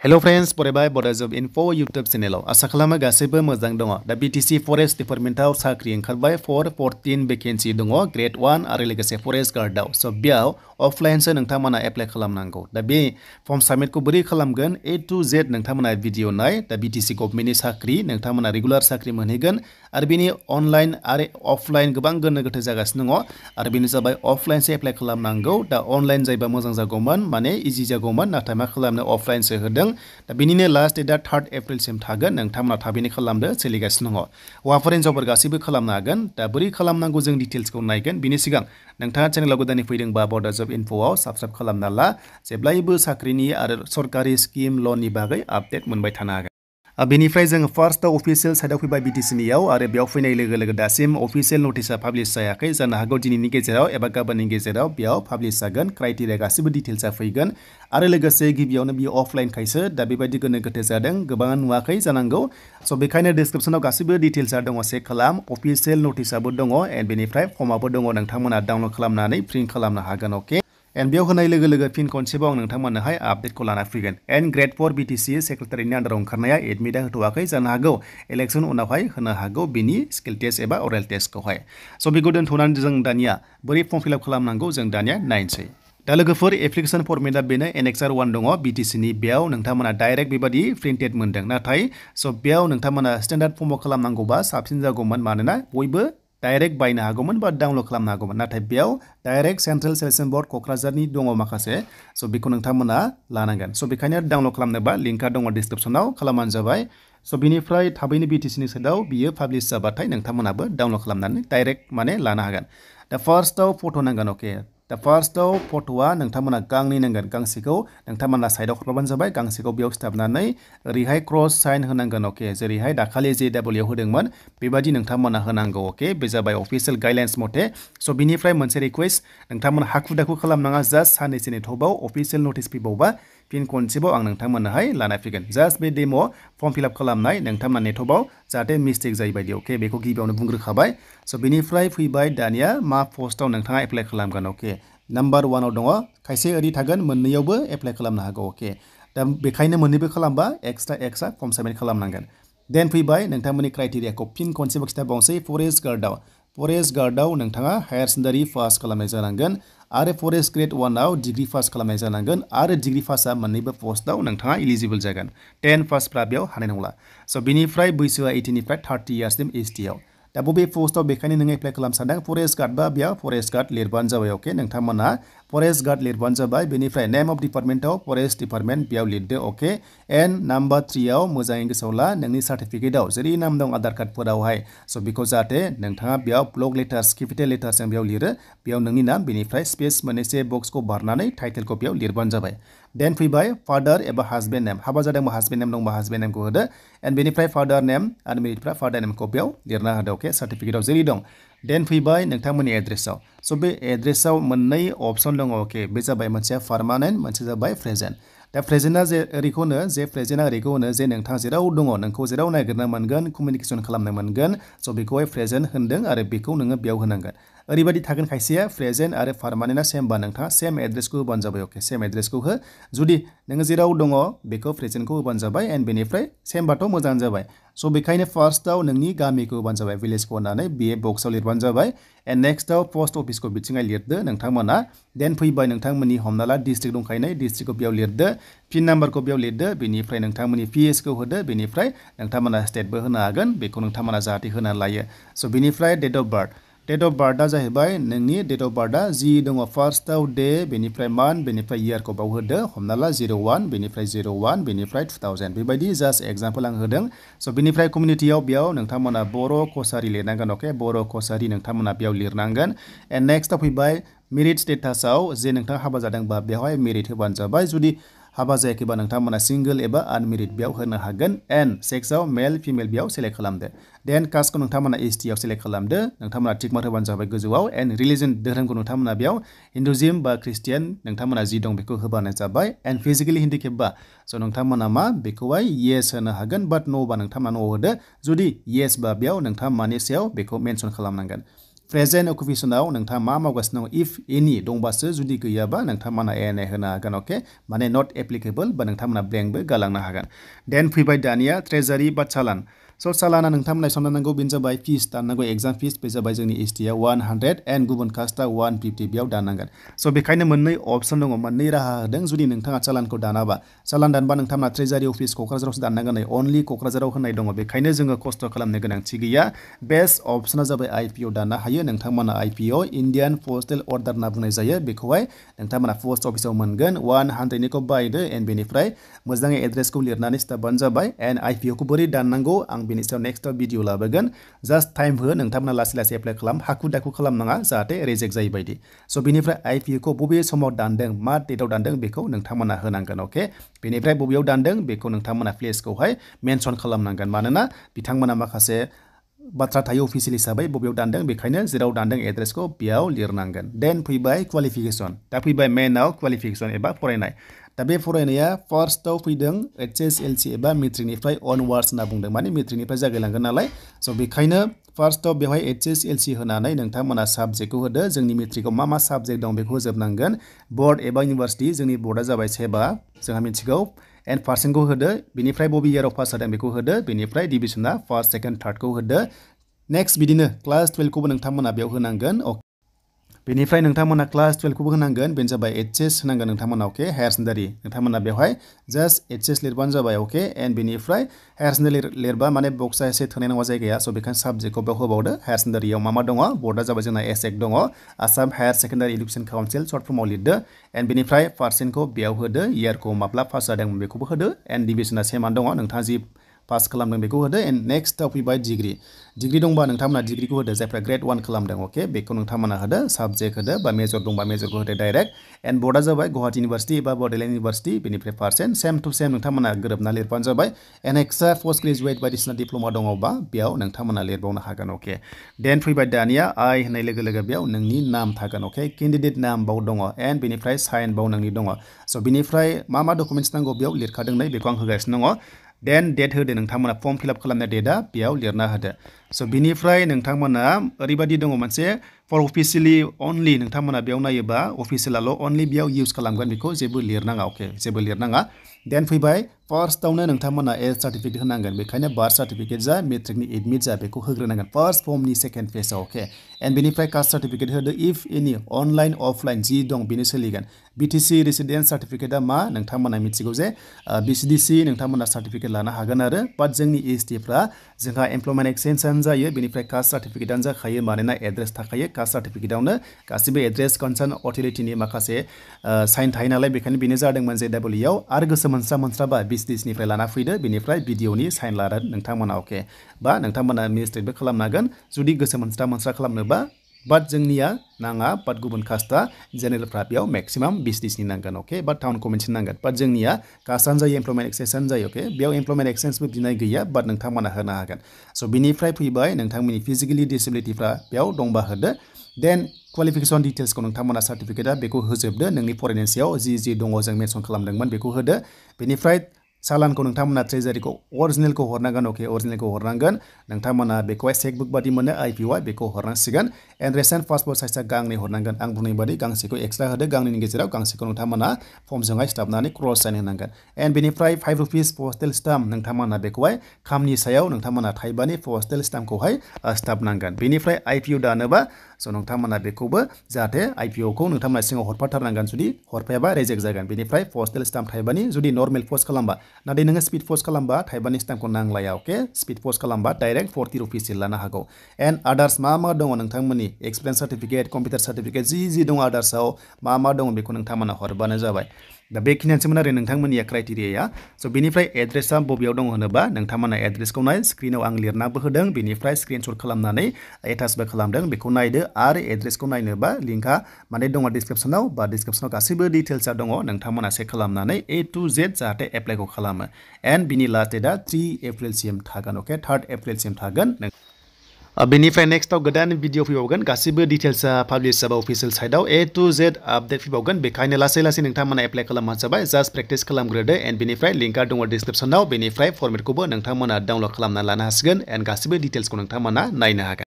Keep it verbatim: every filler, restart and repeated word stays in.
Hello friends, बरायबाय Bodo Job Info YouTube channel आसा खालामो गासैबो मोजां दङ दा B T C Forest Department आव साख्रि ओंखारबाय for fourteen vacancy दङ grade one आरो लोगोसे forest guard आव so बेयाव अफलाइन सो नोंथांमोना एप्लाइ खालामनांगौ दा बे फर्म सबमिट को बोरै खालामगोन A to Z नोंथांमोना भिडिअ नाय दा B T C गभर्नमेन्टनि साख्रि नोंथांमोना रेगुलार साख्रि मोनहैगोन आरो बेनि अनलाइन आरो अफलाइन गोबां गोनो गोथो जागासिनो दङ आरो बेनो जाबाय अफलाइन सो एप्लाइ खालामनांगौ दा अनलाइन जायोबा मोजां जागौमोन माने इजि जागौमोन नाथाय मा खालामनो अफलाइन सो होदों दा बेनिनो लास्ट डेटआ थर्ड एप्रिल सिम थागोन नोंथांमोना थाबैनो खालामदो सोलिगासिनो दङ हौवाफोर हिनजावफोर गासैबो खालामनो हागोन दा बोरै खालामनांगौ जों डिटेल्सखौ नायगोन बिनि सिगां नोंथाङा चेनेलाव गोदानै फैदोंबा Bodo Job इनफोआव साबस्क्राइब खालामना ला जेब्लायबो साख्रिनि आरो सरकारि स्किम लननि बागै आपडेट मोनबाय थानो हागोन बेनिफ्राय जों फार्स्ट अफिशियल साइडआव फैबाय B T C नियाव आरो बेयाव फैनाय लोगो लोगो दासिम अफिशियल नोटिसआ पाब्लिश जायाखै जानो हागौ दिनैनि गेजेराव एबा गाबोननि गेजेराव बेयाव पाब्लिश जागोन क्राइटेरिया गासिबो डिटेल्सआ फैगोन आरो लोगोसे गिबियावनो बियो अफलाइन खायसो दा बेबायदि गोनो गोथो जादों गोबाङा नुवाखै जानांगौ स' बेखायनो डिसक्रिप्शनाव गासिबो डिटेल्सआ दङ चेक खालाम अफिशियल नोटिसआबो दङ एन्ड बेनिफ्राय फर्मआबो दङ नोंथांमोना डाउनलड खालामनानै प्रिन्ट खालामनो हागोन अके एन्ड बेयाव होनाय लोगो लोगो फिन खनसेबाव आं नोंथांमोननोहाय आपडेटखौ लाना फैगोन and grade four B T C सेक्रेटारिनि आन्दाराव ओंखारनाया एडमिटआ होथ'वाखै जानो हागौ इलेक्सन उनावहाय होनो हागौ बिनि स्किल टेस्ट एबा अरेल टेस्टखौहाय स' बेखौ दोनथ'नानै जों दानिया बोरै फर्म फिलआप खालामनांगौ जों दानिया नायनोसै दा लोगोफोर एप्लिकेशन फर्मेटआ बेनो एनेक्सार वन दङ B T C नि बेयाव नोंथांमोना डाइरेक्ट बेबादि प्रिन्टेड मोनदों नाथाय स' बेयाव नोंथांमोना स्टेन्डार्ड फर्मआव खालामनांगौबा साबसिन जागौमोन मानोना बयबो डाइरेक्ट बायनो हागौमोन बा डाउनलड खालामनो हागौमोन नाथाय बेयाव डाइरेक्ट सेन्ट्रेल सेलेक्शन बोर्ड क'क्राझारनि दङ माखासे स' बेखौ नोंथांमोना लानांगोन स' बेखायनो डाउनलड खालामनोबा लिंकआ दङ डिसक्रिप्शनाव खालामबानो जाबाय स' बिनिफ्राय थाबैनो B T C नि साइडआव बियो पाब्लिश जाबाथाय नोंथांमोनाबो डाउनलड खालामनानै डाइरेक्ट माने लानो हागोन दा फार्स्टआव फट' नांगोन अके दा फार्स्टआव फट'आ नोंथांमोना गांनै नांगोन गांसेखौ नोंथांमोना साइडआव हरबानो जाबाय गांसेखौ बेयाव सिथाबनानै ओरैहाय क्रस साइन होनांगोन अके जेरैहाय दाखालि जे डाबलइआव होदोंमोन बेबायदि नोंथांमोना होनांगौ अके बे जाबाय अफिशियेल गाइडलाइन्स मथे स' बिनिफ्राय मोनसे रिक्वेस्ट नोंथांमोना हाखु दाखु खालामनाङा जास्ट साननैसो नेथ'बाव अफिशियेल नटिस फैबावबा फिन खनसेबाव आं नोंथांमोननोहाय लाना फैगोन जास्ट बे डेम' फर्म फिलआप खालामनाय नोंथांमोना नेथ'बाव जाहाथे मिस्टेक जायै बायदि अके बेखौ गिबियावनो बुंग्रोखाबाय स' बिनिफ्राय फैबाय दानिया मा पस्टआव नोंथाङा एप्लाइ खालामगोन अके नाम्बार वानाव दङ खायसे ओरै थागोन मोननैयावबो एप्लाइ खालामनो हागौ अके दा बेखायनो मोननैबो खालामबा एक्सट्रा एक्सट्रा फर्म साबमिट खालामनांगोन देन फैबाय नोंथांमोननि क्राइटेरियाखौ फिन खनसेबो खिथाबावनोसै फरेस्ट गार्डआव फरेस्ट गार्डआव नोंथाङा हायार सेकेन्डारि पास खालामनाय जानांगोन आरो फरेस्ट ग्रेड वानआव डिग्री पास खालामनाय जानांगोन आरो डिग्री पासआ मोननैबो पस्टआव नोंथाङा इलिजिबल जागोन टेन पासफ्रा बेयाव हानाय नंला स' बिनिफ्राय बैसोआ एइटिननिफ्राय थार्टि इयार्ससिम एस टिआव दा बबे पस्टआव बेखायनो नोङो एप्लाइ खालामनो सानदों फरेस्ट गार्ड बा बेयाव फरेस्ट गार्ड लिरबानो जाबाय अके नोंथांमोना फरेस्ट गार्ड लिरबानो जाबाय बेनिफ्राय नेम अफ डिपार्टमेन्टआव फरेस्ट डिपार्टमेन्ट बेयाव लिरदो अके एन्ड नाम्बार थ्रिआव मोजाङै गोसोआव ला नोंनि सार्टिफिकेटआव जेरै नाम दं आधार कार्डफोरावहाय स' बेखौ जाहाथे नोंथाङा बेयाव ब्लक लेटार्स केपिटेल लेटार्सजों बेयाव लिरो बेयाव नोंनि नाम बेनिफ्राय स्पेस मोननैसे बक्सखौ बारनानै टाइटेलखौ बेयाव लिरबानो जाबाय देन फैबाय फादार एबा हासबेन्ड नेम हाबा जादोंबा हासबेन्ड नेम दंबा हासबेन्ड नेमखौ होदो एन्ड बेनिफ्राय फादार नेम आरो मेरिटफ्रा फादार नेमखौ बेयाव लिरना होदो अके सार्टिफिकेटआव जेरै दं देन फैबाय नोंथांमोननि एड्रेसआव स' बे एड्रेसआव मोननै अप्सन दङ अके बे जाबाय मोनसेया पार्मानेन्ट मोनसे जाबाय प्रेजेन्ट दा प्रेजेन्टआ जे ओरैखौ होनो जे प्रेजेन्टआ ओरैखौ होनो जे नोंथाङा जेराव दङ नोंखौ जेराव नागिरनो मोनगोन कमिउनिकेसन खालामनो मोनगोन स' बेखौहाय प्रेजेन्ट होनदों आरो बेखौ नोङो बेयाव होनांगोन ओरैबायदि थागोन खायसेया प्रेजेन्ट आरो पार्मानेन्टआ सेमबा नोंथाङा सेम एड्रेसखौ होबानो जाबाय अके सेम एड्रेसखौ हो जुदि नोङो जेराव दङ बेखौ प्रेजेन्टखौ होबानो जाबाय एन्ड बेनिफ्राय सेमबाथ' मोजां जाबाय स' बेखायनो फार्स्टआव नोंनि गामिखौ होबानो जाबाय भिलेजखौ होनानै बे बक्सआव लिरबानो जाबाय एन्ड नेक्स्टआव पस्ट अफिसखौ बिथिङाय लिरदो नोंथांमोना देन फैबाय नोंथांमोननि हमना ला डिस्ट्रिक्ट दंखायनो डिस्ट्रिक्टखौ बेयाव लिरदो पिन नाम्बारखौ बेयाव लिरदो बेनिफ्राय नोंथांमोननि पि एसखौ होदो बेनिफ्राय नोंथांमोना स्टेटबो होनो हागोन बेखौ नोंथांमोना जाहाथे होना लायो स' बेनिफ्राय date of birth date of बार्थआ जाहैबाय नोंनि डेट अफ बार्थआ जि दङ फार्स्टआव डे बेनिफ्राय मान्थ बेनिफ्राय इयारखौ बाव होदो हमना ला जिर' वान बेनिफ्राय जिर' वान बेनिफ्राय टु थावजेन्ड बेबायदि जास्ट एग्जाम्पल आं होदों स' बेनिफ्राय कमिउनिटियाव बेयाव नोंथांमोना बर' कसारि लिरनांगोन अके बर' कसारि नोंथांमोना बेयाव लिरनांगोन एन्ड नेक्स्टआव फैबाय मेरिट स्टेटासआव जे नोंथाङा हाबा जादोंबा बेवहाय मेरिट होबानो जाबाय जुदि हाबा जायाखैबा नोंथांमोना सिंगल एबा आनमेरिड बेयाव होनो हागोन एन्ड सेक्सआव मेल फिमेल बेयाव सेलेक्ट खालामदो देन कास्टखौ नोंथांमोना एस टिआव सेलेक्ट खालामदो नोंथांमोना टिक मार्क होबानो जाबाय गोजौआव एन्ड रिलिजन धोरोमखौ नोंथांमोना बेयाव हिन्दुजिम बा ख्रिस्टियान नोंथांमोना जि दं बेखौ होबानो जाबाय एन्ड फिजिकेलि हेन्डिकेपबा स' नोंथांमोना मा बेखौहाय येस होनो हागोन बाट नो बा नोंथांमोना नो होदो जुदि येस बा बेयाव नोंथाङा मानि सायाव बेखौ मेनसन खालामनांगोन प्रेजेन्ट अकुपेशनाव नोंथाङा मा मावगासिनो दं इफ एनि दंबासो जुदि गैयाबा नोंथांमोना एन ए होनो हागोन अके माने नट एप्लिकेबल बा नोंथांमोना ब्लेंकबो गालांनो हागोन देन फैबाय दानिया ट्रेजारि बा चालान स' चालाना नोंथांमोना संनांगौ बेनो जाबाय फिस दाननांगौ एग्जाम फिस बे जाबाय जोंनि एस टिआ वान हान्ड्रेड एन्ड गुबुन कास्टआ वान फिफ्टि बेयाव दाननांगोन स' बेखायनो मोननै अपसन दङ मोननै राहा होदों जुदि नोंथाङा चालानखौ दानाबा चालान दानबा नोंथांमोना ट्रेजारि अफिस क'क्राझारावसो दाननांगोन अनलि क'क्राझाराव होनाय दङ बेखायनो जोङो खस्थ' खालामनो गोनांथि गैया बेस्ट अपसना जाबाय आइ पि अ दाननो हायो नोंथांमोना आइ पि अ इन्डियान पस्टेल अर्डार होनना बुंनाय जायो बेखौहाय नोंथांमोना पस्ट अफिसाव मोनगोन वान हान्ड्रेडनिखौ बायदो एन्ड बेनिफ्राय मोजाङै एड्रेसखौ लिरनानै स्टाबानो जाबाय एन्ड आइ पि अखौ बोरै दाननांगौ आं बेनि सायाव नेक्स्ट भिडिअ लाबोगोन जास्ट टाइम हो नोंथांमोना लासै लासै एप्लाइ खालाम हाखु दाखु खालामनाङा जाहाथे रिजेक्ट जायै बायदि स' बेनिफ्राय आइ पि अखौ बबे समाव दानदों मा डेटआव दानदों बेखौ नोंथांमोना होनांगोन अके बेनिफ्राय बबेयाव दानदों बेखौ नोंथांमोना प्लेसखौहाय मेनसन खालामनांगोन मानोना बिथांमोना माखासे बाथ्रा थायो अफिसियेल हिसाबै बबेयाव दानदों बेखायनो जेराव दानदों एड्रेसखौ बेयाव लिरनांगोन देन फैबाय क्वालिफिकेसन दा फैबाय मेनाव क्वालिफिकेसन एबा फरायनाय दा बे फरायनाया फार्स्टआव फैदों एच एस एल सि एबा मेट्रिकनिफ्राय अनवार्ड्स होनना बुंदों माने मेट्रिकनिफ्राय जागायलांगोन नालाय स' बेखायनो फार्स्टआव बेवहाय एच एस एल सि होनानै नोंथांमोना साबजेक्टखौ होदो जोंनि मेट्रिकआव मा मा साबजेक्ट दं बेखौ होजोबनांगोन बोर्ड एबा इउनिभार्सिटि जोंनि बोर्डआ जाबाय सेबा जोंहा मिथिगौ एन्ड पार्सेन्टखौ होदो बेनिफ्राय बबे इयाराव पास जादों बेखौ होदो बेनिफ्राय डिभिजना फार्स्ट सेकेन्ड थार्डखौ होदो नेक्स्ट बिदिनो क्लास टुवेल्भखौबो नोंथांमोना बेयाव होनांगोन बेनिफ्राय नोंथांमोना क्लास टुवेल्भखौबो होनांगोन बेनो जाबाय एच एस होनांगोन नोंथांमोना अके हायार सेकेन्डारि नोंथांमोना बेवहाय जास्ट एच एस लिरबानो जाबाय अके एन्ड बेनिफ्राय हायार सेकेन्डारि लिरबा माने बक्सआ एसे थोनाय नङा जायगाया स' बेखायनो साबजेक्टखौ बेयाव होबावदो हायार सेकेन्डारियाव मा मा दङ बर्डआ जाबाय जोंना एसेक दङ Assam higher secondary education council सर्ट फर्माव लिरदो एन्ड बेनिफ्राय पार्सेन्टखौ बेयाव होदो इयारखौ माब्ला पास जादों बेखौबो होदो एन्ड डिभिजना सेमानो दङ नोंथाङा जि पास खालामदों बेखौ होदो एन्ड नेक्स्टआव फैबाय डिग्रि डिग्रि दंबा नोंथांमोना डिग्रिखौ होदो जायफ्रा ग्रेड वान खालामदों अके बेखौ नोंथांमोना होदो साबजेक्ट होदो बा मेजर दंबा मेजरखौ होदो डाइरेक्ट एन्ड बर्डआ जाबाय गुवाहाटी इउनिभार्सिटि एबा बड'लेण्ड इउनिभार्सिटि बेनिफ्राय पार्सेन्ट सेम टु सेम नोंथांमोना गोरोबना लिरबानो जाबाय एन्ड एक्सट्रा पोस्ट ग्रेजुवेट बायदिसिना डिप्ल'मा दङबा बेयाव नोंथांमोना लिरबावनो हागोन अके देन फैबाय दानिया आइ होननाय लोगो लोगो बेयाव नोंनि नाम थागोन अके केन्डिडेट नाम बाव दङ एन्ड बेनिफ्राय साइन बाव नोंनि दङ स' बेनिफ्राय मा मा डकुमेन्ट्स नांगौ बेयाव लिरखादों नै बेखौ आं होगासिनो दङ देन डेट होदो नोंथांमोना फर्म फिलआप खालामनाय डेटआ बेयाव लिरना होदो स' बिनिफ्राय नोंथांमोना ओरैबायदि दङ मोनसे फर अफिसियेलि अनलि नोंथांमोना बेयाव नायोबा अफिसियेलाल' अनलि बेयाव इउज खालामगोन बेखौ जेबो लिरनाङा अके जेबो लिरनाङा देन फैबाय फार्स्टआवनो नोंथांमोना एज सार्टिफिकेट होनांगोन बेखायनो बार्थ सार्टिफिकेट जा मेट्रिकनि एडमिट जा बेखौ होग्रोनांगोन फार्स्ट फर्मनि सेकेन्ड पेजआव अके एन्ड बेनिफ्राय कास्ट सार्टिफिकेट होदो इफ एनि अनलाइन अफलाइन जि दं बेनो सोलिगोन बिटिसि रेसिडेन्स सार्टिफिकेटआ मा नोंथांमोना मिथिगौ जे बिसिडिसि नोंथांमोना सार्टिफिकेट लानो हागोन आरो बाट जोंनि एस टिफ्रा जोंहा एमप्लयमेन्ट एक्सचेन्जआनो जायो बेनिफ्राय कास्ट सार्टिफिकेटआनो जाखायो मानोना एड्रेस थाखायो कास्ट सार्टिफिकेटआवनो गासिबो एड्रेस कनसार्न अथरिटिनि माखासे साइन थायो नालाय बेखायनो बेनो जादोंमोन जे डाब्लिउआव आरो गोसो मोनस्रा मोनस्राबा बिसिडिसिनिफ्राय लाना फैदो बेनिफ्राय भिडिअनि साइन लादो नोंथांमोना अके बा नोंथांमोना मिनिस्ट्रेटबो खालामनांगोन जुदि गोसो मोनस्रा मोनस्रा खालामनोबा बाट जोंनिया नाङा बाट गुबुन कास्टआ जेनेरेलफ्रा बेयाव मेक्सिमाम बिसदिसनि नांगोन अके बाट टाउन कमेन्टनि नांगोन बाट जोंनिया कास्टआनो जायो एमप्लयमेन्ट एक्सचेन्जआनो जायो अके बेयाव एमप्लयमेन्ट एक्सचेन्जबो बिनाय गैया बाट नोंथांमोना होनो हागोन स' बिनिफ्राय फैबाय नोंथांमोननि फिजिकेलि डिसेबिलिटिफ्रा बेयाव दंबा होदो देन क्वालिफिकेसन डिटेल्सखौ नोंथांमोना सार्टिफिकेटआ बेखौ होजोबदो नोंनि फरायनायनि सायाव जि जि दङ जों मेनसन खालामदोंमोन बेखौ होदो बेनिफ्राय चालानखौ नोंथांमोना ट्रेजारिखौ अरिजिनेलखौ हरनांगोन अके अरिजिनेलखौ हरनांगोन नोंथांमोना बेखौहाय चेकबुक बादि मोनो आइ पि अ बेखौ हरनांसिगोन एन्ड रेसेन्ट पासपर्ट साइजआ गांनै हरनांगोन आं बुंनाय बादि गांसेखौ एक्सट्रा होदो गांनैनि गेजेराव गांसेखौ नोंथांमोना फर्मजोंहाय सिथाबनानै क्रस साइन होनांगोन एन्ड बेनिफ्राय फाइभ रुपिस पस्टेल स्टाम्प नोंथांमोना बेखौहाय खामनि सायाव नोंथांमोना थाइबानि पस्टेल स्टाम्पखौहाय सिथाबनांगोन बेनिफ्राय आइ पि अ दानोबा स' नोंथांमोना बेखौबो जाहाथे आइ पि अखौ नोंथांमोना सिङाव हरफाथारनांगोन जुदि हरफायाबा रिजेक्ट जागोन बेनिफ्राय पस्टेल स्टाम्प थाइबानि जुदि नर्मेल पस्ट खालामबा नाथाय नोङो स्पिड पस्ट खालामबा थाइबानि स्टाम्पखौ नांलाया अके स्पिड पस्ट खालामबा डाइरेक्ट फर्टि रुपिससो लानो हागौ एन्ड आदार्स मा मा दङ नोंथांमोननि एक्सपिरियेन्स सार्टिफिकेट कम्पिउटार सार्टिफिकेट जि जि दङ आदार्सआव मा मा दङ बेखौ नोंथांमोना हरबानो जाबाय दा बेखिनियानोसोमोन आरो नोंथांमोननिया क्राइटेरियाया स' बेनिफ्राय एड्रेसा बबेयाव दङ होनोबा नोंथांमोना एड्रेसखौ नाय स्क्रिनाव आं लिरनाबो होदों बेनिफ्राय स्क्रिनशट खालामनानै एटाचबो खालामदों बेखौ नायदो आरो एड्रेसखौ नायनोबा लिंकआ माने दङ डिसक्रिपसनाव बा डिसक्रिपसनाव गासैबो डिटेल्सआ दङ नोंथांमोना चेक खालामनानै ए टु जेड जाहाथे एप्लाइखौ खालामो एन्ड बिनि लास्ट डेटआ थ्रि एप्रिलसिम थागोन अके थार्ड एप्रिलसिम थागोन बेनिफ्राय नेक्स्टआव गोदान भिडिअ फैबावगोन गासिबो डिटेल्सआ पाब्लिश जाबा अफिसियेल साइटआव ए टु जेड आपडेट फैबावगोन बेखायनो लासै लासै नोंथांमोना एप्लाइ खालामबानो जाबाय जास्ट प्रेक्टिस खालामग्रोदो एन्ड बेनिफ्राय लिंकआ दङ डिसक्रिपसनाव बेनिफ्राय फर्मेटखौबो नोंथांमोना डाउनलड खालामना लानो हासिगोन एन्ड गासिबो डिटेल्सखौ नोंथांमोना नायनो हागोन